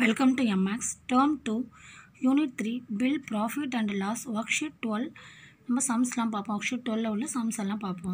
Welcome to MX Term 2 Unit 3 Bill Profit and Loss Worksheet 12 நம்ம சம்ஸ்லாம் பார்ப்போம். worksheet 12 உள்ள sums எல்லாம் பார்ப்போம்.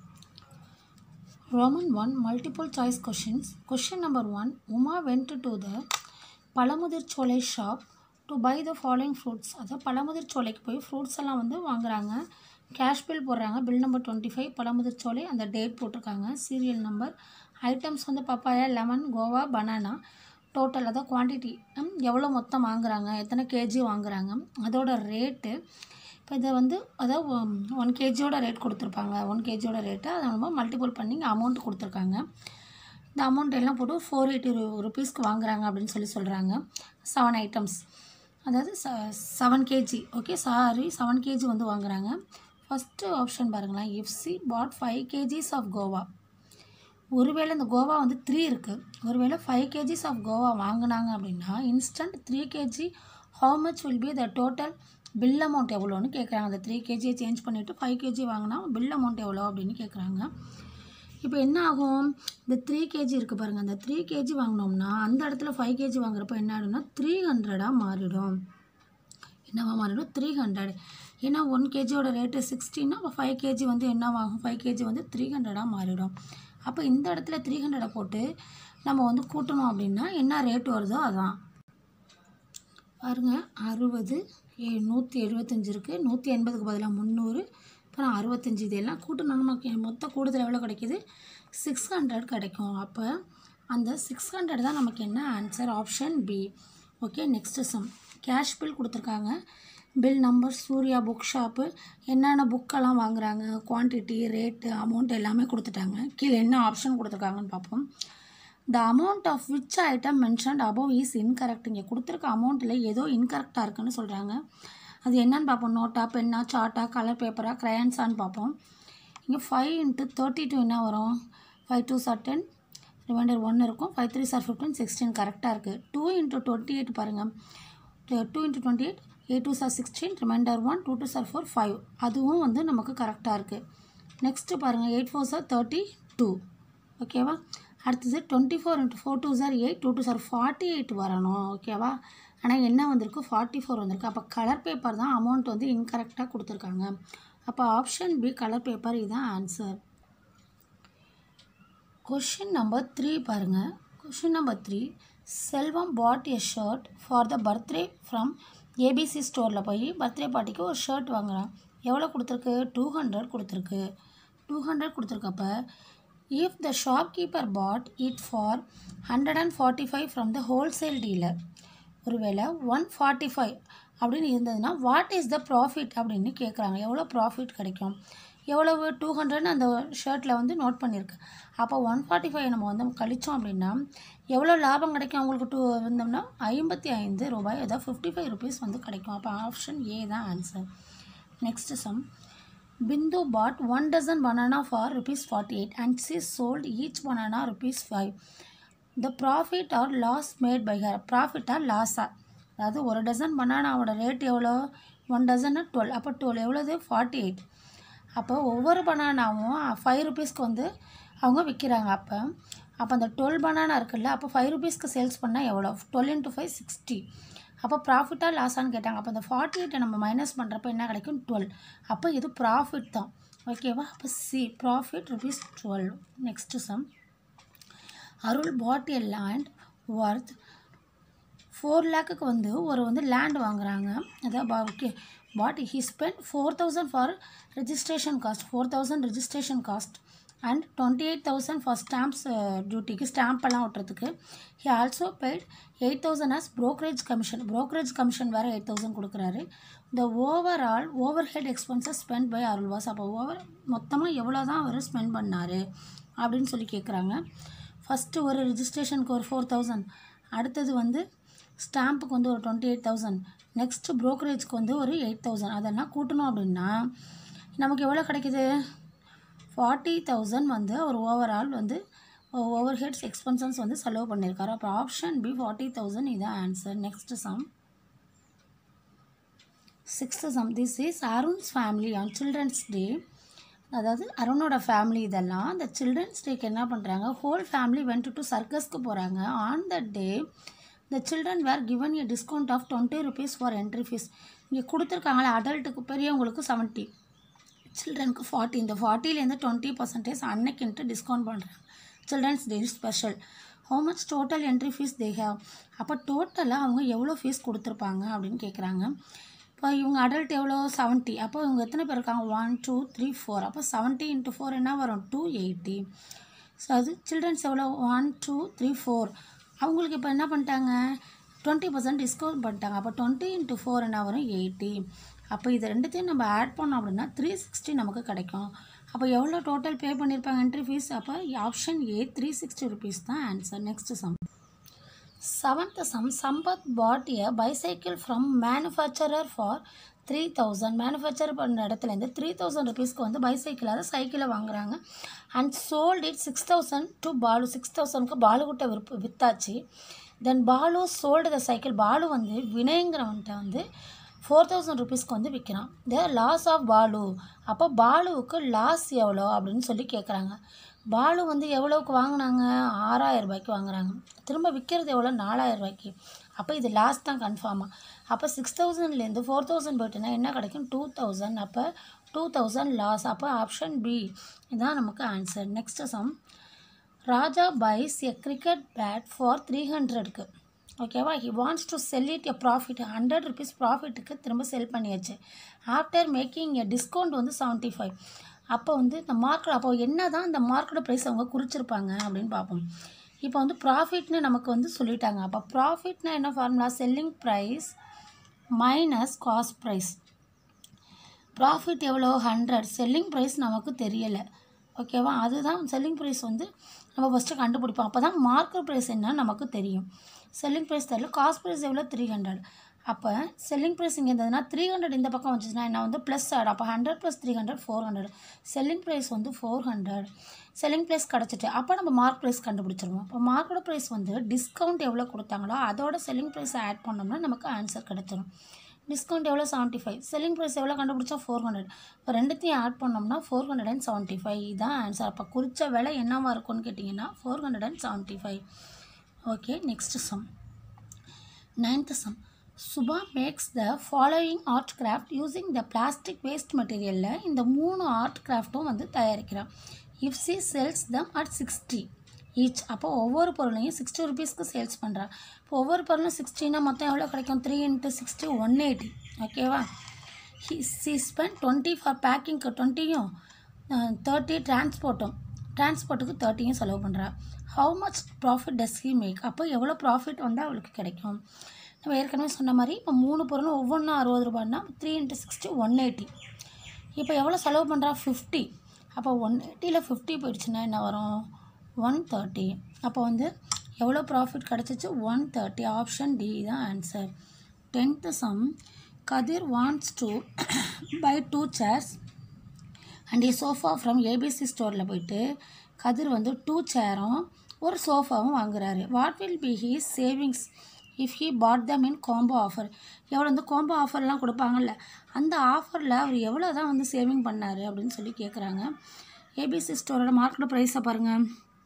Roman 1 multiple choice questions. Question number 1. Uma went to the Pazhamudhir Solai shop to buy the following fruits. அதாவது பழமுதிர் சோலைக்கு போய் fruits எல்லாம் வந்து வாங்குறாங்க. கேஷ் பில் போடுறாங்க. பில் நம்பர் 25 பழமுதிர் சோலை அந்த டேட் போட்டிருக்காங்க. சீரியல் நம்பர் ஐட்டம்ஸ் வந்து papaya, lemon, guava, banana. Total அதாவது குவான்டிட்டி எவ்வளோ மொத்தம் வாங்குறாங்க, எத்தனை கேஜி வாங்குறாங்க, அதோட ரேட்டு. இப்போ இதை வந்து அதாவது 1 கேஜியோட ரேட் கொடுத்துருப்பாங்க. 1 கேஜியோட ரேட்டை அதை நம்ம மல்டிபிள் பண்ணி அமௌண்ட் கொடுத்துருக்காங்க. இந்த அமௌண்ட் எல்லாம் போட்டு 480 ருபீஸ்க்கு வாங்குறாங்க அப்படின்னு சொல்கிறாங்க. 7 ஐட்டம்ஸ் அதாவது 7 கேஜி. ஓகே 7 கேஜி வந்து வாங்குறாங்க. ஃபஸ்ட்டு ஆப்ஷன் பாருங்களேன். If she bought 5 KGs of guava. ஒருவேளை இந்த கோவா வந்து 3 இருக்குது. ஒருவேளை 5 கேஜிஸ் ஆஃப் கோவா வாங்கினாங்க அப்படின்னா instant 3 KG how much will be the total bill amount எவ்வளோன்னு கேட்குறாங்க. அந்த 3 கேஜியை சேஞ்ச் பண்ணிவிட்டு 5 கேஜி வாங்கினா பில் அமௌண்ட் எவ்வளோ அப்படின்னு கேட்குறாங்க. இப்போ என்ன ஆகும், இந்த 3 கேஜி இருக்குது பாருங்கள். அந்த 3 கேஜி வாங்கினோம்னா அந்த இடத்துல 5 கேஜி வாங்குறப்போ என்ன ஆகிடும்னா 300 மாறிடும். என்னவா மாறிடும் 300. ஏன்னா 1 கேஜியோட ரேட்டு 60ன்னா அப்போ 5 கேஜி வந்து என்னவாகும், 5 கேஜி வந்து 300 மாறிடும். அப்போ இந்த இடத்துல 300 போட்டு நம்ம வந்து கூட்டணும் அப்படின்னா என்ன ரேட் வருதோ அதான் பாருங்கள். 60 175 இருக்குது. 180க்கு பதிலாக 300, அப்புறம் 65. இதெல்லாம் கூட்டணும் நமக்கு மொத்த கூடுதல் எவ்வளோ கிடைக்கிது, 600 கிடைக்கும். அப்போ அந்த 600 தான் நமக்கு என்ன answer, option B. Okay next sum. Cash bill கொடுத்துருக்காங்க. Bill number, Surya book shop, என்னென்ன புக்கெல்லாம் வாங்குறாங்க, குவான்டிட்டி, ரேட்டு, அமௌண்ட் எல்லாமே கொடுத்துட்டாங்க. கீழே என்ன ஆப்ஷன் கொடுத்துருக்காங்கன்னு பார்ப்போம். The amount of which item mentioned above is incorrect. இங்கே கொடுத்துருக்க அமௌண்ட்டில் ஏதோ இன்கரெக்டாக இருக்குன்னு சொல்கிறாங்க. அது என்னன்னு பார்ப்போம். நோட்டா, பென்னா, சார்ட்டா, கலர் பேப்பரா, க்ரையான்ஸான்னு பார்ப்போம். இங்கே 5 × 32 என்ன வரும், 5 2s are 10, ரிமைண்டர் 1 இருக்கும். 5 3s are 15, 16 கரெக்டாக இருக்குது. 2 × 28 பாருங்கள். 2 × 28, 8 2s are 16, reminder 1, 2 2s are 4, 5. அதுவும் வந்து நமக்கு கரெக்டாக இருக்குது. நெக்ஸ்ட்டு பாருங்கள். 8 4s are 32. ஓகேவா. அடுத்தது 24 × 4 2s are 8, 2 2s are 48 வரணும். ஓகேவா. ஆனால் என்ன வந்திருக்கு, 44 வந்திருக்கு. அப்போ கலர் பேப்பர் தான் அமௌண்ட் வந்து இன்கரெக்டாக கொடுத்துருக்காங்க. அப்போ ஆப்ஷன் பி கலர் பேப்பர் இதுதான் ஆன்சர். கொஷின் நம்பர் 3 பாருங்கள். Question number 3. Selvam bought a shirt for the birthday from ABC ஸ்டோரில் போய் பர்த்டே பார்ட்டிக்கு ஒரு ஷர்ட் வாங்குகிறான். எவ்வளோ கொடுத்துருக்கு, 200 கொடுத்துருக்கு. 200 கொடுத்துருக்கப்ப if the shopkeeper bought it for 145 from the wholesale dealer. ஒருவேளை 145 அப்படின்னு இருந்ததுன்னா வாட் இஸ் த ப்ராஃபிட் அப்படின்னு கேட்குறாங்க. எவ்வளோ ப்ராஃபிட் கிடைக்கும், எவ்வளவு 200ன்னு அந்த ஷர்ட்டில் வந்து நோட் பண்ணியிருக்கு. அப்போ 145 நம்ம வந்து கழித்தோம் அப்படின்னா எவ்வளோ லாபம் கிடைக்கும் அவங்களுக்கு வந்தோம்னா 55 ரூபாய், அதாவது 55 ருபீஸ் வந்து கிடைக்கும். அப்போ ஆப்ஷன் ஏ தான் answer. Next sum. Bindu bought 1 dozen banana for ₹48 and she sold each banana ₹5. The profit or loss made by her. ப்ராஃபிட்டா லாஸா, அதாவது ஒரு டசன் பனானாவோட ரேட் எவ்வளோ, 1 dozen 12. அப்போ 12 எவ்வளோது 48. அப்போ ஒவ்வொரு பனானாவும் 5 ருபீஸ்க்கு வந்து அவங்க விற்கிறாங்க. அப்போ அந்த 12 பனானா இருக்குல்ல, அப்போ 5 ருபீஸ்க்கு சேல்ஸ் பண்ணால் எவ்வளோ, 12 × 5 60. அப்போ ப்ராஃபிட்டாக லாஸான்னு கேட்டாங்க. அப்போ அந்த 48 நம்ம மைனஸ் பண்ணுறப்ப என்ன கிடைக்கும், 12. அப்போ இது ப்ராஃபிட் தான். ஓகேவா. அப்போ C profit ₹12. Next sum. Arul bought a land worth 4 lakhக்கு வந்து ஒரு லேண்ட் வாங்குறாங்க. அதான் okay but he spend 4000 for registration cost, 4000 registration cost and 28,000 for stamps டியூட்டிக்கு, ஸ்டாம்பெல்லாம் ஒட்டுறதுக்கு. He also paid 8,000 as brokerage commission. Brokerage commission வேறு 8,000 கொடுக்குறாரு. The overhead expenses spend by Arul was. அப்போ மொத்தமாக எவ்வளோ தான் அவர் ஸ்பெண்ட் பண்ணார் அப்படின்னு சொல்லி கேட்குறாங்க. ஃபஸ்ட்டு ஒரு ரெஜிஸ்ட்ரேஷனுக்கு ஒரு 4,000, அடுத்தது வந்து ஸ்டாம்புக்கு வந்து ஒரு 28,000, நெக்ஸ்ட்டு ப்ரோக்கரேஜ்க்கு வந்து ஒரு 8,000. அதெல்லாம் கூட்டணும் அப்படின்னா நமக்கு எவ்வளோ கிடைக்கிது, 40,000 வந்து ஒரு ஓவரால் வந்து ஓவர் ஹெட்ஸ் எக்ஸ்பென்சஸ் வந்து செலவு பண்ணியிருக்காரு. அப்போ ஆப்ஷன் பி 40,000 இதுதான் answer. Next sum. 6th sum. This is Arun's family on Children's Day. அதாவது அருணோட ஃபேமிலி இதெல்லாம் அந்த சில்ட்ரன்ஸ் டேக்கு என்ன பண்ணுறாங்க, ஹோல் ஃபேமிலி வென்ட் டு சர்க்கஸ்க்கு போகிறாங்க. On the day the children were given a discount of 20 rupees for entry fees. இங்கே கொடுத்துருக்காங்களே அடல்ட்டுக்கு பெரியவங்களுக்கு 70, சில்ட்ரனுக்கு 40. இந்த 40லேருந்து 20% அன்னைக்குன்ட்டு டிஸ்கவுண்ட் பண்ணுறாங்க. Children's Day special. how much total entry fees they have. அப்போ டோட்டலாக அவங்க எவ்வளோ ஃபீஸ் கொடுத்துருப்பாங்க அப்படின்னு கேட்குறாங்க. இப்போ இவங்க அடல்ட் எவ்வளோ 70, அப்போ இவங்க எத்தனை பேர் இருக்காங்க 1 2 3 4, அப்போ 70 × 4 என்ன வரும் 280. ஸோ அது சில்ட்ரன்ஸ் எவ்வளோ 1 2 3 4, அவங்களுக்கு இப்போ என்ன பண்ணிட்டாங்க 20% டிஸ்கவுண்ட் பண்ணிட்டாங்க. அப்போ 20 × 4 என்ன வரும் 80. அப்போ இது ரெண்டுத்தையும் நம்ம ஆட் பண்ணோம் அப்படின்னா 360 நமக்கு கிடைக்கும். அப்போ எவ்வளோ டோட்டல் பே பண்ணியிருப்பாங்க என்ட்ரி ஃபீஸ். அப்போ ஆப்ஷன் ஏ 360 rupees தான் answer. Next sum. 7th sum. Sampath bought a bicycle from manufacturer for 3000. Manufacture பண்ண இடத்துலேருந்து 3000 rupeesக்கு வந்து பைசைக்கிள் அதை சைக்கிளை வாங்குறாங்க. And sold it 6000 to Balu. 6000க்கு பாலுக்கிட்ட வித்தாச்சு. Then Balu sold the cycle. Balu வந்து வினயங்கிறவன்ட்ட வந்து 4000 rupeesக்கு வந்து விற்கிறான். The loss of Balu. அப்போ பாலுவுக்கு லாஸ் எவ்வளோ அப்படின்னு சொல்லி கேட்குறாங்க. பாலு வந்து எவ்வளோவுக்கு வாங்கினாங்க 6000 ரூபாய்க்கு வாங்குறாங்க. திரும்ப விற்கிறது எவ்வளோ 4000 ரூபாய்க்கு. அப்போ இது லாஸ் தான் கன்ஃபார்மாக. அப்போ 6000லேருந்து 4000 போய்ட்டுனா என்ன கிடைக்கும் 2000. அப்போ 2000 லாஸ். அப்போ ஆப்ஷன் பி இதுதான் நமக்கு answer. Next sum. Raja buys a cricket bat for 300க்கு. ஓகேவா. He wants to sell it a profit. 100 rupees ப்ராஃபிட்டுக்கு திரும்ப செல் பண்ணியாச்சு. ஆஃப்டர் மேக்கிங் எ டிஸ்கவுண்ட் வந்து 75. அப்போ வந்து இந்த மார்க்கெட் அப்போ என்ன தான் இந்த மார்க்கெட் ப்ரைஸ் அவங்க குறிச்சிருப்பாங்க அப்படின்னு பார்ப்போம். இப்போ வந்து ப்ராஃபிட்னு நமக்கு வந்து சொல்லிட்டாங்க. அப்போ ப்ராஃபிட்னா என்ன formula selling price minus cost price. Profit எவ்வளோ 100, செல்லிங் ப்ரைஸ் நமக்கு தெரியலை. ஓகேவா. அதுதான் செல்லிங் ப்ரைஸ் வந்து நம்ம ஃபஸ்ட்டு கண்டுபிடிப்போம். அப்போ தான் மார்க்கெட் ப்ரைஸ் என்னன்னு நமக்கு தெரியும். செல்லிங் ப்ரைஸ் தெரியல. காஸ்ட் ப்ரைஸ் எவ்வளோ 300. அப்போ செல்லிங் ப்ரைஸ் இங்கே இருந்ததுன்னா 300 இந்த பக்கம் வந்துச்சுன்னா என்ன வந்து ப்ளஸ் ஆகிடும். அப்போ 100 + 300 400. செல்லிங் ப்ரைஸ் வந்து 400. செல்லிங் ப்ரைஸ் கிடச்சிட்டு அப்போ நம்ம மார்க் ப்ரைஸ் கண்டுபிடிச்சிருவோம். அப்போ மார்க்கெட் ப்ரைஸ் வந்து டிஸ்கவுண்ட் எவ்வளோ கொடுத்தாங்களோ அதோட செல்லிங் ப்ரைஸை ஆட் பண்ணோம்னா நமக்கு ஆன்சர் கிடச்சிடும். டிஸ்கவுண்ட் எவ்வளோ 75. செல்லிங் ப்ரைஸ் எவ்வளோ கண்டுபிடிச்சா 400. இப்போ ரெண்டுத்தையும் ஆட் பண்ணோம்னா 475 இதுதான் ஆன்சர். அப்போ குறித்த விலை என்னவாக இருக்கும்னு கேட்டிங்கன்னா 475. Okay. Next sum. 9th sum. Subha makes the following art craft using the plastic waste material. இந்த 3 art கிராஃப்ட்டும் வந்து தயாரிக்கிறான். if she sells them at 60 each. அப்போ ஒவ்வொரு பொருளையும் 60 rupeesக்கு சேல்ஸ் பண்ணுறான். இப்போ ஒவ்வொரு பொருளும் 60னா மொத்தம் எவ்வளோ கிடைக்கும் 3 × 60 180. ஓகேவா. she spent 20 for பேக்கிங்க்கு 20யும் 30 டிரான்ஸ்போர்ட்டுக்கு 30யும் செலவு பண்ணுறா. how much profit does he make. அப்போ எவ்வளோ ப்ராஃபிட் வந்து அவளுக்கு கிடைக்கும். நம்ம ஏற்கனவே சொன்ன மாதிரி இப்போ 3 பொருளும் ஒவ்வொன்றும் 60 ரூபாய்னா 3 × 60 180. இப்போ எவ்வளோ செலவு பண்ணுறா 50. அப்போ 180ல் 50 போயிடுச்சுன்னா என்ன வரும் 130. அப்போ வந்து எவ்வளோ ப்ராஃபிட் கிடச்சிச்சு 130. ஆப்ஷன் டி தான் answer. 10th sum. Kathir wants to buy 2 chairs and a sofa from ABC ஸ்டோரில் போயிட்டு கதிர் வந்து 2 சேரும் ஒரு சோஃபாவும் வாங்குறாரு. What will be his savings if he bought them in combo offer. எவ்வளோ வந்து காம்போ ஆஃபர்லாம் கொடுப்பாங்கல்ல அந்த ஆஃபரில் அவர் எவ்வளோ தான் வந்து சேவிங் பண்ணார் அப்படின்னு சொல்லி கேட்குறாங்க. ஏபிசி ஸ்டோரோட மார்க்கெட் ப்ரைஸை பாருங்கள்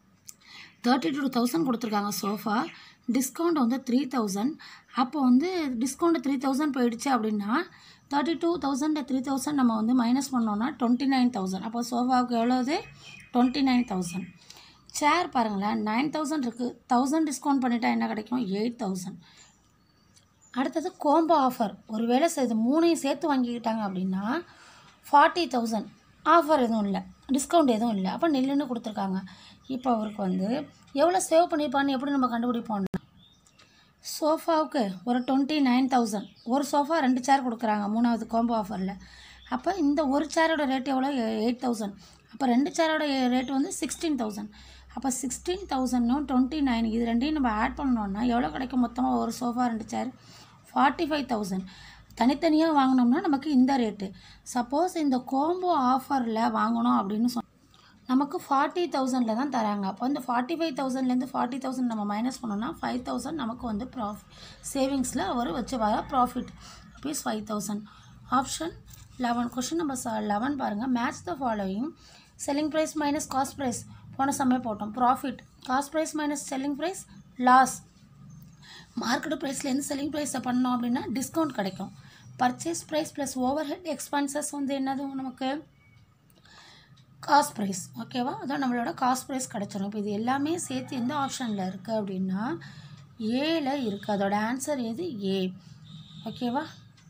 32,000 கொடுத்துருக்காங்க சோஃபா. டிஸ்கவுண்ட் வந்து 3,000. அப்போ வந்து டிஸ்கவுண்ட் 3,000 போயிடுச்சு அப்படின்னா 32,000 3,000 நம்ம வந்து மைனஸ் பண்ணோன்னா 29,000. அப்போ சோஃபாவுக்கு எவ்வளோது 29,000. சேர் பாருங்களேன் 9,000 இருக்குது. 1000 டிஸ்கவுண்ட் பண்ணிட்டா என்ன கிடைக்கும் 8,000. அடுத்தது கோம்போ ஆஃபர். ஒரு வேளை இது 3ஐயும் சேர்த்து வாங்கிக்கிட்டாங்க அப்படின்னா 40,000. ஆஃபர் எதுவும் இல்லை, டிஸ்கவுண்ட் எதுவும் இல்லை. அப்போ நில்லுன்னு கொடுத்துருக்காங்க. இப்போ அவருக்கு வந்து எவ்வளோ சேவ் பண்ணியிருப்பான்னு எப்படி நம்ம கண்டுபிடிப்போம்னா சோஃபாவுக்கு ஒரு 29,000. ஒரு சோஃபா 2 சேர் கொடுக்குறாங்க 3வது கோம்போ ஆஃபரில். அப்போ இந்த ஒரு சேரோட ரேட் எவ்வளோ 8,000. அப்போ 2 சேரோட ரேட் வந்து 16,000. அப்போ 16,000ம் 29 இது ரெண்டையும் நம்ம ஆட் பண்ணோன்னா எவ்வளோ கிடைக்கும் மொத்தமாக ஒரு சோஃபா 2 சேர் 45,000. தனித்தனியாக வாங்கினோம்னா நமக்கு இந்த ரேட்டு. சப்போஸ் இந்த கோம்போ ஆஃபரில் வாங்கணும் அப்படின்னு நமக்கு 40,000ல் தான் தராங்க. அப்போ இந்த 45,000லேருந்து 40,000 நம்ம மைனஸ் பண்ணோம்னா 5,000 நமக்கு வந்து சேவிங்ஸில் அவர் வச்சு வர profit rupees 5,000. Option 11. Question number 11 பாருங்கள். Match the following. Selling price minus cost price போன சமயம் போட்டோம். Profit cost price minus selling price loss. Market ப்ரைஸ்லேருந்து செல்லிங் ப்ரைஸை பண்ணோம் அப்படின்னா டிஸ்கவுண்ட் கிடைக்கும். Purchase price plus overhead expenses வந்து என்னது நமக்கு காஸ்ட் ப்ரைஸ். ஓகேவா, அதான் நம்மளோட காஸ்ட் ப்ரைஸ் கிடச்சிடும். இப்போ இது எல்லாமே சேர்த்து எந்த ஆப்ஷனில் இருக்குது அப்படின்னா ஏல இருக்குது. அதோட ஆன்சர் எது? ஏ. ஓகேவா,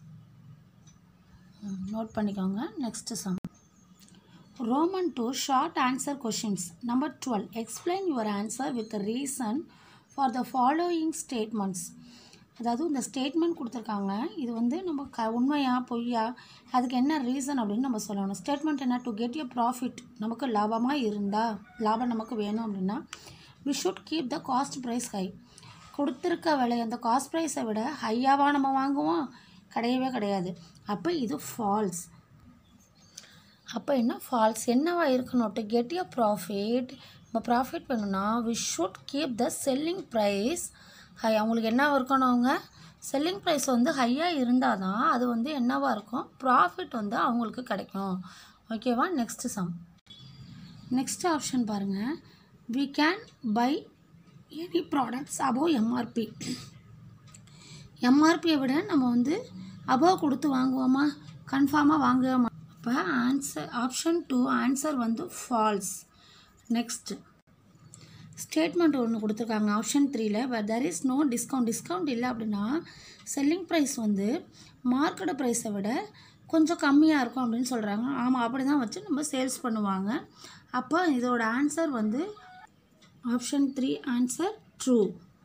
நோட் பண்ணிக்கோங்க. Next sum. Roman 2 short answer questions. Number 12. Explain your answer with a reason for the following statements. அதாவது இந்த ஸ்டேட்மெண்ட் கொடுத்துருக்காங்க, இது வந்து நம்ம உண்மையா பொய்யா அதுக்கு என்ன ரீசன் அப்படின்னு நம்ம சொல்லணும். ஸ்டேட்மெண்ட் என்ன? டு கெட் எ ப்ராஃபிட், நமக்கு லாபமாக இருந்தால் லாபம் நமக்கு வேணும் அப்படின்னா we should keep the cost price high. கொடுத்துருக்க விலை அந்த காஸ்ட் ப்ரைஸை விட ஹையாவாக நம்ம வாங்குவோம்? கிடையவே கிடையாது. அப்போ இது ஃபால்ஸ். அப்போ என்ன ஃபால்ஸ்? என்னவா இருக்கணும்? டு கெட் எ ப்ராஃபிட், நம்ம ப்ராஃபிட் வேணும்னா we should keep the selling price high. அவங்களுக்கு என்ன இருக்கணும்? அவங்க செல்லிங் ப்ரைஸ் வந்து ஹையாக இருந்தால் தான் அது வந்து என்னவாக இருக்கும்? ப்ராஃபிட் வந்து அவங்களுக்கு கிடைக்கும். ஓகேவா, நெக்ஸ்ட் சம். நெக்ஸ்ட் ஆப்ஷன் பாருங்கள். We can buy any products above MRP. எம்ஆர்பியை விட நம்ம வந்து அபோவ் கொடுத்து வாங்குவோமா? கன்ஃபார்மாக வாங்குவோமா? இப்போ ஆன்சர் ஆப்ஷன் 2 ஆன்சர் வந்து ஃபால்ஸ். நெக்ஸ்ட் ஸ்டேட்மெண்ட் ஒன்று கொடுத்துருக்காங்க ஆப்ஷன் 3ல். But there is no discount. Discount இல்லை அப்படின்னா செல்லிங் ப்ரைஸ் வந்து மார்க்கெட் ப்ரைஸை விட கொஞ்சம் கம்மியாக இருக்கும் அப்படின்னு சொல்கிறாங்க. ஆமாம், அப்படி தான் வச்சு நம்ம சேல்ஸ் பண்ணுவாங்க. அப்போ இதோட ஆன்சர் வந்து option 3 answer true.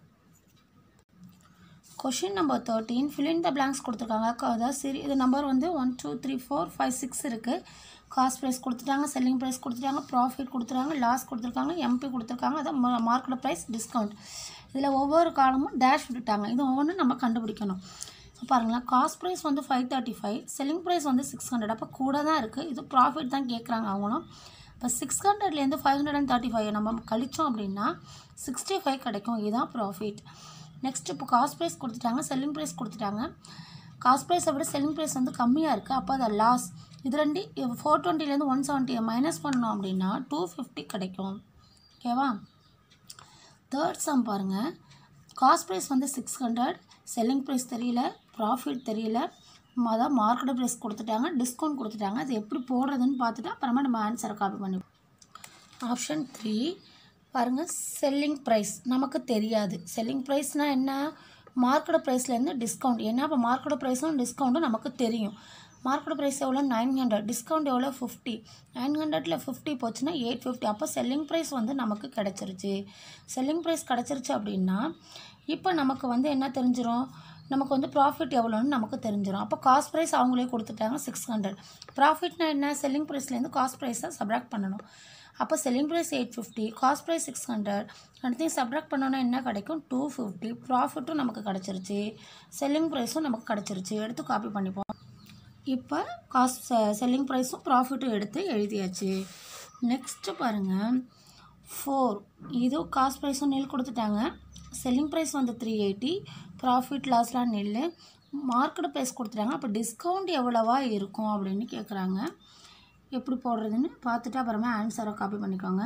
Question number 13. fill in the blanks கொடுத்துருக்காங்க. அதாவது இது நம்பர் வந்து 1 2 3 4 5 6 இருக்குது. காஸ்ட் ப்ரைஸ் கொடுத்துட்டாங்க, செல்லிங் ப்ரைஸ் கொடுத்துட்டாங்க, ப்ராஃபிட் கொடுத்துருக்காங்க, லாஸ் கொடுத்துருக்காங்க, எம்பி கொடுத்துருக்காங்க, அதான் மார்க்கெட் ப்ரைஸ், டிஸ்கவுண்ட். இதில் ஒவ்வொரு காலமும் டேஷ் விட்டுட்டாங்க. இது ஒவ்வொன்றும் நம்ம கண்டுபிடிக்கணும். பாருங்களேன், காஸ்ட் ப்ரைஸ் வந்து 535, செல்லிங் ப்ரைஸ் வந்து 600. அப்போ கூட தான் இருக்குது. இது ப்ராஃபிட் தான் கேட்குறாங்க அவங்களும். இப்போ 600லேருந்து 535 நம்ம கழித்தோம் அப்படின்னா 65 கிடைக்கும். இதுதான் ப்ராஃபிட். நெக்ஸ்ட் இப்போ காஸ்ட் ப்ரைஸ் கொடுத்துட்டாங்க, செல்லிங் ப்ரைஸ் கொடுத்துட்டாங்க. காஸ்ட் ப்ரைஸை விட செல்லிங் ப்ரைஸ் வந்து கம்மியாக இருக்குது. அப்போ அது லாஸ். இது ரெண்டு 420லேருந்து 170 மைனஸ் பண்ணோம் அப்படின்னா 250 கிடைக்கும். ஓகேவா, தேர்ட் சம் பாருங்கள். காஸ்ட் ப்ரைஸ் வந்து 600, செல்லிங் ப்ரைஸ் தெரியல, ப்ராஃபிட் தெரியல, அதான் மார்க்கெட் ப்ரைஸ் கொடுத்துட்டாங்க, டிஸ்கவுண்ட் கொடுத்துட்டாங்க. அது எப்படி போடுறதுன்னு பார்த்துட்டு அப்புறமா நம்ம ஆன்சரை காப்பி பண்ணி. ஆப்ஷன் 3 பாருங்கள். செல்லிங் ப்ரைஸ் நமக்கு தெரியாது. செல்லிங் ப்ரைஸ்னால் என்ன? மார்க்கெட் ப்ரைஸ்லேருந்து டிஸ்கவுண்ட். ஏன்னா இப்போ மார்க்கெட் ப்ரைஸும் டிஸ்கவுண்ட்டும் நமக்கு தெரியும். மார்க்கெட் ப்ரைஸ் எவ்வளோ? 900. டிஸ்கவுண்ட் எவ்வளோ? 50. 900ல் 50 போச்சுன்னா 850. அப்போ செல்லிங் ப்ரைஸ் வந்து நமக்கு கிடச்சிருச்சு. செல்லிங் ப்ரைஸ் கிடச்சிருச்சு அப்படின்னா இப்போ நமக்கு வந்து என்ன தெரிஞ்சிடும்? நமக்கு வந்து ப்ராஃபிட் எவ்வளோன்னு நமக்கு தெரிஞ்சிடும். அப்போ காஸ்ட் ப்ரைஸ் அவங்களே கொடுத்துட்டாங்க 600. ப்ராஃபிட்னா என்ன? செல்லிங் ப்ரைஸ்லேருந்து காஸ்ட் ப்ரைஸை சப்ராக்ட் பண்ணணும். அப்போ செல்லிங் ப்ரைஸ் 850, காஸ்ட் ப்ரைஸ் 600, அடுத்தையும் சப்ராக்ட் பண்ணோன்னா என்ன கிடைக்கும்? 250. ப்ராஃபிட்டும் நமக்கு கிடச்சிருச்சு, செல்லிங் ப்ரைஸும் நமக்கு கிடச்சிருச்சு. எடுத்து காப்பி பண்ணிப்போம். இப்போ செல்லிங் ப்ரைஸும் ப்ராஃபிட்டும் எடுத்து எழுதியாச்சு. நெக்ஸ்ட்டு பாருங்கள் 4. இது காஸ்ட் ப்ரைஸும் நெல் கொடுத்துட்டாங்க, செல்லிங் ப்ரைஸ் வந்து 380, ப்ராஃபிட் லாஸ்லாம் நெல், மார்க்கெட் ப்ரைஸ் கொடுத்துட்டாங்க. அப்போ டிஸ்கவுண்ட் எவ்வளவா இருக்கும் அப்படின்னு கேட்குறாங்க. எப்படி போடுறதுன்னு பார்த்துட்டு அப்புறமா ஆன்சரை காப்பி பண்ணிக்கோங்க.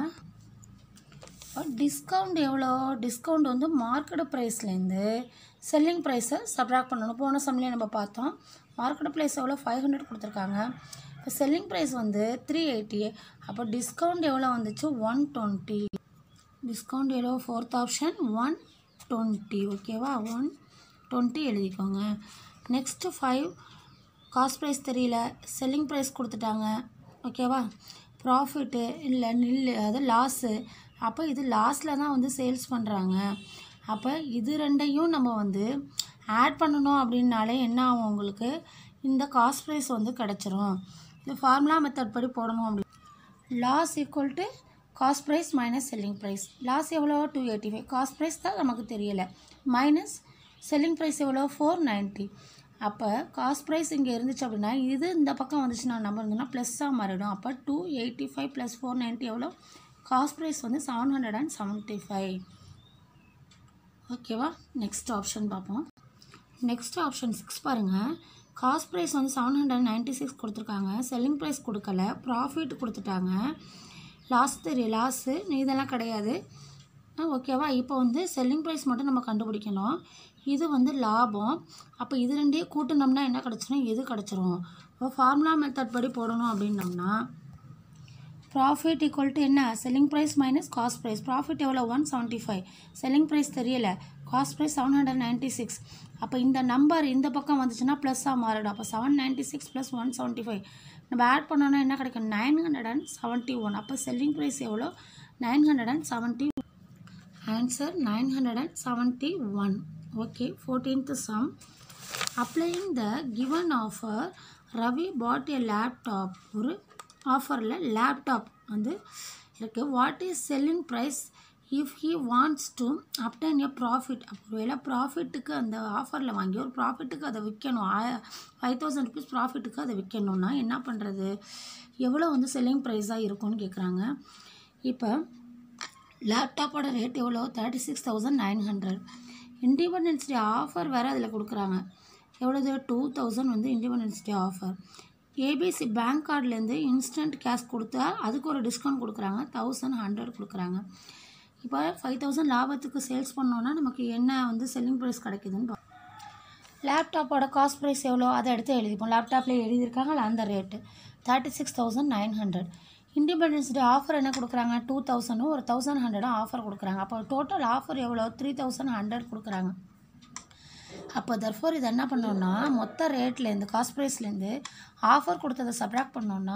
டிஸ்கவுண்ட் எவ்வளோ? டிஸ்கவுண்ட் வந்து மார்க்கெட் ப்ரைஸ்லேருந்து செல்லிங் ப்ரைஸை சப்ராக்ட் பண்ணணும். போன சம்லேயே நம்ம பார்த்தோம். மார்க்கெட் ப்ரைஸ் எவ்வளோ? 500 கொடுத்துருக்காங்க. இப்போ செல்லிங் ப்ரைஸ் வந்து 380. அப்போ டிஸ்கவுண்ட் எவ்வளோ வந்துச்சு? 120. டிஸ்கவுண்ட் எவ்வளோ? Fourth option 120. ஓகேவா, 120 எழுதிக்கோங்க. நெக்ஸ்ட்டு 5. காஸ்ட் ப்ரைஸ் தெரியல, செல்லிங் ப்ரைஸ் கொடுத்துட்டாங்க. ஓகேவா, ப்ராஃபிட்டு இல்லை நில், அது லாஸு. அப்போ இது லாஸில் தான் வந்து சேல்ஸ் பண்ணுறாங்க. அப்போ இது ரெண்டையும் நம்ம வந்து ஆட் பண்ணணும் அப்படின்னாலே என்ன ஆகும்? உங்களுக்கு இந்த காஸ்ட் ப்ரைஸ் வந்து கிடச்சிரும். இது ஃபார்முலா மெத்தட் படி போடணும். அப்படி loss equal to cost price minus selling price. Loss எவ்வளோ? 285. காஸ்ட் ப்ரைஸ் தான் நமக்கு தெரியலை. மைனஸ் செல்லிங் ப்ரைஸ் எவ்வளோ? 490. அப்போ காஸ்ட் ப்ரைஸ் இங்கே இருந்துச்சு அப்படின்னா இது இந்த பக்கம் வந்துச்சுன்னா நம்பர் இருந்ததுன்னா ப்ளஸ்ஸாக மாறிடும். அப்போ 285 + 490 எவ்வளோ? காஸ்ட் ப்ரைஸ் வந்து 775. ஓகேவா, நெக்ஸ்ட் ஆப்ஷன் பார்ப்போம். நெக்ஸ்ட் ஆப்ஷன் 6 பாருங்கள். காஸ்ட் ப்ரைஸ் வந்து 796 கொடுத்துருக்காங்க, செல்லிங் ப்ரைஸ் கொடுக்கல, ப்ராஃபிட் கொடுத்துட்டாங்க, லாஸ் தெரியல, லாஸு இதெல்லாம் கிடையாது, ஓகேவா. இப்போ வந்து செல்லிங் ப்ரைஸ் மட்டும் நம்ம கண்டுபிடிக்கணும். இது வந்து லாபம். அப்போ இது ரெண்டையும் கூட்டினோம்னா என்ன கிடச்சிரும், இது கிடச்சிரும். இப்போ ஃபார்முலா மெத்தட் படி போடணும் அப்படின்னோம்னா ப்ராஃபிட் ஈக்குவல் டு என்ன, selling price minus cost price. Profit எவ்வளோ 175, செல்லிங் ப்ரைஸ் தெரியல, காஸ்ட் ப்ரைஸ் 796. அப்போ இந்த நம்பர் இந்த பக்கம் வந்துச்சுன்னா ப்ளஸ்ஸாக மாறிடும். அப்போ 796 + 175 நம்ம ஆட் பண்ணோன்னா என்ன கிடைக்கும், 971. அப்போ செல்லிங் ப்ரைஸ் எவ்வளோ, 970. Answer 971. Okay. 14th sum. Applying the given offer, Ravi bought a laptop. ஒரு ஆஃபரில் லேப்டாப் வந்து இருக்குது. What is selling price if he wants to obtain a profit. அப்போ வேலை ப்ராஃபிட்டுக்கு அந்த ஆஃபரில் வாங்கி ஒரு ப்ராஃபிட்டுக்கு அதை விற்கணும், 5000 rupees ப்ராஃபிட்டுக்கு அதை விற்கணும்னா என்ன பண்ணுறது, எவ்வளோ வந்து செல்லிங் ப்ரைஸாக இருக்கும்னு கேட்குறாங்க. இப்போ லேப்டாப்போட ரேட் எவ்வளோ, 36,900. இண்டிபெண்டன்ஸ் டே ஆஃபர் வேறு அதில் கொடுக்குறாங்க. எவ்வளோது, 2000 வந்து Independence Day offer. ABC bank கார்ட்லேருந்து இன்ஸ்டன்ட் கேஷ் கொடுத்தா அதுக்கு ஒரு டிஸ்கவுண்ட் கொடுக்குறாங்க, 1100 கொடுக்குறாங்க. இப்போ 5000 லாபத்துக்கு சேல்ஸ் பண்ணோன்னா நமக்கு என்ன வந்து செல்லிங் ப்ரைஸ் கிடைக்குதுன்னு. லேப்டாப்போட காஸ்ட் ப்ரைஸ் எவ்வளோ அதை எடுத்து எழுதிப்போம். லேப்டாப்பில் எழுதியிருக்காங்களா அந்த ரேட்டு 36,900. இண்டிபெண்டன்ஸ் டே ஆஃபர் என்ன கொடுக்குறாங்க, 2000 ஒரு 1100 ஆஃபர் கொடுக்குறாங்க. அப்போ டோட்டல் ஆஃபர் எவ்வளோ, 3100 கொடுக்குறாங்க. அப்போ தர்ஃபோர் இது என்ன பண்ணோன்னா மொத்த ரேட்லேருந்து காஸ்ட் ப்ரைஸ்லேருந்து ஆஃபர் கொடுத்ததை சப்ராக்ட் பண்ணோன்னா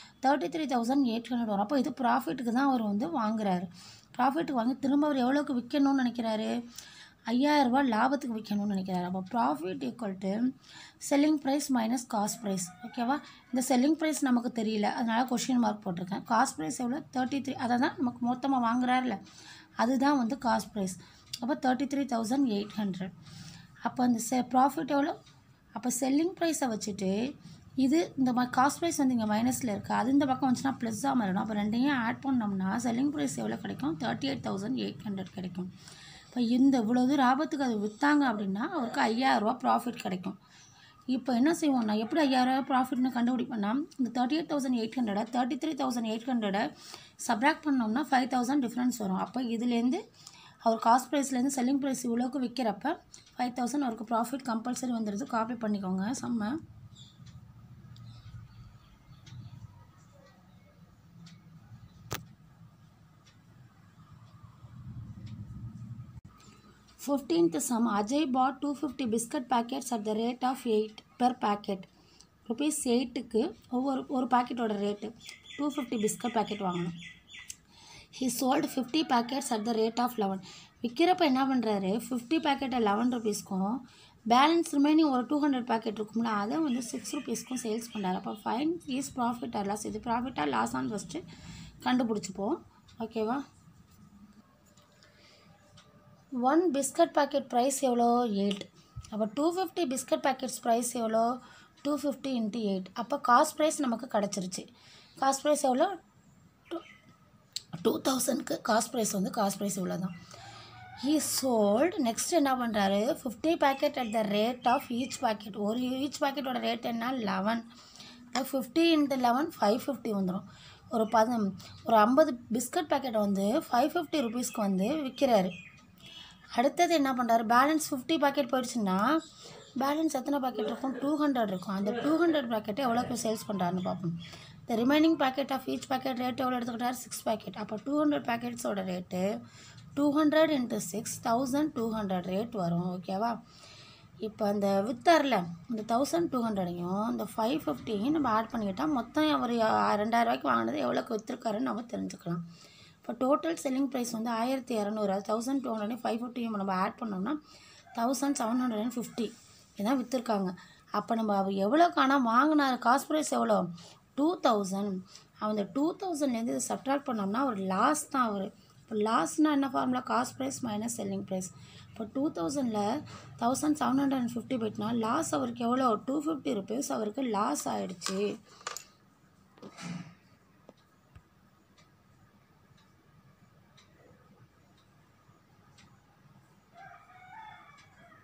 33,800 வரும். அப்போ இது ப்ராஃபிட்டுக்கு தான் அவர் வந்து வாங்குறாரு. ப்ராஃபிட்டுக்கு வாங்கி திரும்ப அவர் எவ்வளோக்கு விற்கணும்னு நினைக்கிறாரு, 5000 ரூபா லாபத்துக்கு விற்கணும்னு நினைக்கிறாரு. அப்போ profit equal to selling price minus cost price. ஓகேவா. இந்த செல்லிங் ப்ரைஸ் நமக்கு தெரியல, அதனால் கொஷின் மார்க் போட்டிருக்கேன். காஸ்ட் ப்ரைஸ் எவ்வளோ, 33. அதை தான் நமக்கு மொத்தமாக வாங்குறாருல, அதுதான் வந்து காஸ்ட் ப்ரைஸ். அப்போ 33,800. அப்போ அந்த ப்ராஃபிட் எவ்வளோ, அப்போ செல்லிங் ப்ரைஸை வச்சுட்டு இது இந்த காஸ்ட் ப்ரைஸ் வந்து இங்கே மைனஸில் இருக்குது, அது இந்த பக்கம் வந்துச்சுன்னா ப்ளஸ்ஸாக மாறிடும். அப்போ ரெண்டையும் ஆட் பண்ணோம்னா செல்லிங் ப்ரைஸ் எவ்வளோ கிடைக்கும், 38,800 கிடைக்கும். இப்போ இந்த இவ்வளோது லாபத்துக்கு அது விற்றாங்க அப்படின்னா அவருக்கு 5000 ரூபா ப்ராஃபிட் கிடைக்கும். இப்போ என்ன செய்வோம்னா எப்படி 5000 ரூபா ப்ராஃபிட்னு கண்டுபிடிப்போம்னா இந்த 38,800 33,800 சப்ராக்ட் பண்ணோம்னா 5000 டிஃப்ரென்ஸ் வரும். அப்போ இதுலேருந்து அவர் காஸ்ட் ப்ரைஸ்லேருந்து செல்லிங் ப்ரைஸ் இவ்வளோக்கு விற்கிறப்ப 5000 அவருக்கு ப்ராஃபிட் கம்பல்சரி வந்துடுது. காப்பி பண்ணிக்கோங்க செம்ம. Fifteenth sum. Ajay bought 250 biscuit packets at the rate of 8 per packet. Rupees 8க்கு ஒரு பாக்கெட்டோட ரேட்டு 250 பிஸ்கட் பாக்கெட் வாங்கணும். He sold 50 packets at the rate of 11. விற்கிறப்ப என்ன பண்ணுறாரு, 50 பேக்கெட்டை 11 rupeesக்கும் பேலன்ஸ் ரிமைனிங் ஒரு 200 பேக்கெட் இருக்கும்ல அதை வந்து 6 rupeesக்கும் சேல்ஸ் பண்ணுறாரு. அப்போ find is profit or loss, இது ப்ராஃபிட்டாக லாஸான்னு ஃபஸ்ட்டு கண்டுபிடிச்சிப்போம். ஓகேவா. 1 பிஸ்கட் பாக்கெட் ப்ரைஸ் எவ்வளோ, 8. அப்போ 250 பிஸ்கட் பாக்கெட்ஸ் ப்ரைஸ் எவ்வளோ, 250 × 8. அப்போ காஸ்ட் ப்ரைஸ் நமக்கு கிடச்சிருச்சு. காஸ்ட் ப்ரைஸ் எவ்வளோ, 2000க்கு காஸ்ட் ப்ரைஸ் வந்து காஸ்ட் ப்ரைஸ் இவ்வளோ தான். ஹீ சோல்டு, நெக்ஸ்ட் என்ன பண்ணுறாரு, 50 packet at the rate of each packet. ஒரு ஈச் பேக்கெட்டோட ரேட் என்ன, 11. 50 × 11 550 வந்துடும். ஒரு 50 பிஸ்கட் பேக்கெட்டை வந்து 550 rupeesக்கு வந்து விற்கிறாரு. அடுத்தது என்ன பண்ணுறாரு, பேலன்ஸ் 50 பேக்கெட் போயிடுச்சுன்னா பேலன்ஸ் எத்தனை பேக்கெட் இருக்கும், 200 இருக்கும். அந்த 200 பேக்கெட்டை எவ்வளோக்கு சேல்ஸ் பண்ணுறாருன்னு பார்ப்போம். The remaining packet of each packet rate எவ்வளோ எடுத்துக்கிட்டார், 6 பேக்கெட். அப்போ 200 பேக்கெட்ஸோட ரேட்டு 200 × 6 1200 ரேட் வரும். ஓகேவா. இப்போ அந்த வித்தாரில் இந்த 1200ஐயும் இந்த 550 நம்ம ஆட் பண்ணிக்கிட்டால் மொத்தம் அவர் 2000 ரூபாய்க்கு வாங்கினது எவ்வளோக்கு விற்றுருக்காருன்னு நம்ம தெரிஞ்சுக்கலாம். இப்போ டோட்டல் செல்லிங் ப்ரைஸ் வந்து 1200, 1200 550 நம்ம ஆட் பண்ணோம்னா 1750 இதான் விற்றுருக்காங்க. அப்போ நம்ம அவர் எவ்வளோக்கான வாங்கினார், காஸ்ட் ப்ரைஸ் எவ்வளோ, 2000. அந்த 2000லேருந்து இதை சப்ட்ராக்ட் பண்ணோம்னா ஒரு லாஸ் தான் அவர். இப்போ லாஸ்னால் என்ன formula, cost price minus selling price. இப்போ 2000ல் 1750 போயிட்டுனா லாஸ் அவருக்கு எவ்வளோ, 250 rupees அவருக்கு லாஸ் ஆகிடுச்சு.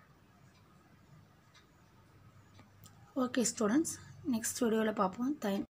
ஓகே ஸ்டூடெண்ட்ஸ், நெக்ஸ்ட் வீடியோவில் பார்ப்போம்.